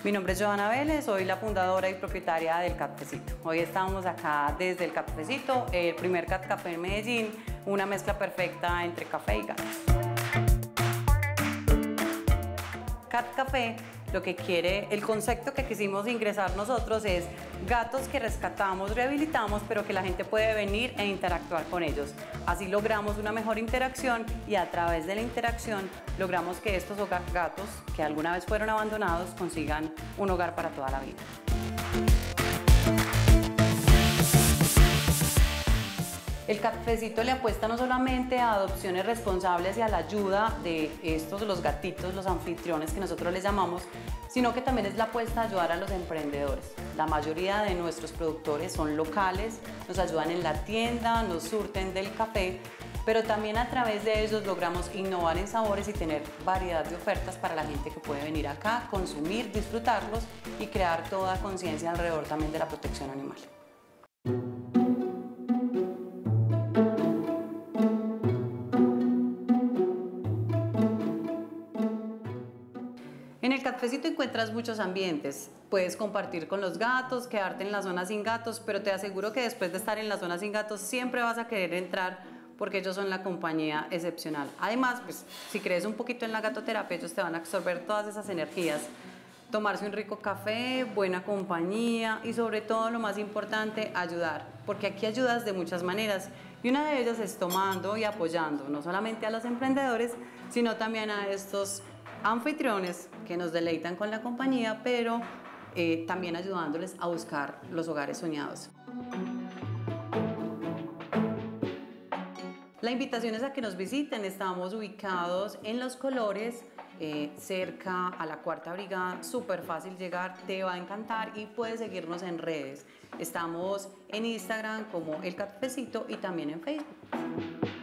Mi nombre es Joana Vélez, soy la fundadora y propietaria del Cafecito. Hoy estamos acá desde el Cafecito, el primer Cat Café en Medellín, una mezcla perfecta entre café y gatos. Cat Café, lo que quiere, el concepto que quisimos ingresar nosotros es gatos que rescatamos, rehabilitamos, pero que la gente puede venir e interactuar con ellos. Así logramos una mejor interacción y a través de la interacción logramos que estos gatos que alguna vez fueron abandonados consigan un hogar para toda la vida. El Cafecito le apuesta no solamente a adopciones responsables y a la ayuda de los gatitos, los anfitriones que nosotros les llamamos, sino que también es la apuesta a ayudar a los emprendedores. La mayoría de nuestros productores son locales, nos ayudan en la tienda, nos surten del café, pero también a través de ellos logramos innovar en sabores y tener variedad de ofertas para la gente que puede venir acá, consumir, disfrutarlos y crear toda conciencia alrededor también de la protección animal. En el Cafecito encuentras muchos ambientes. Puedes compartir con los gatos, quedarte en la zona sin gatos, pero te aseguro que después de estar en la zona sin gatos siempre vas a querer entrar porque ellos son la compañía excepcional. Además, pues, si crees un poquito en la gatoterapia, ellos te van a absorber todas esas energías. Tomarse un rico café, buena compañía y sobre todo lo más importante, ayudar, porque aquí ayudas de muchas maneras y una de ellas es tomando y apoyando no solamente a los emprendedores, sino también a estos anfitriones que nos deleitan con la compañía, pero también ayudándoles a buscar los hogares soñados. La invitación es a que nos visiten. Estamos ubicados en Los Colores, cerca a la Cuarta Brigada, súper fácil llegar, te va a encantar y puedes seguirnos en redes. Estamos en Instagram como El Cafecito y también en Facebook.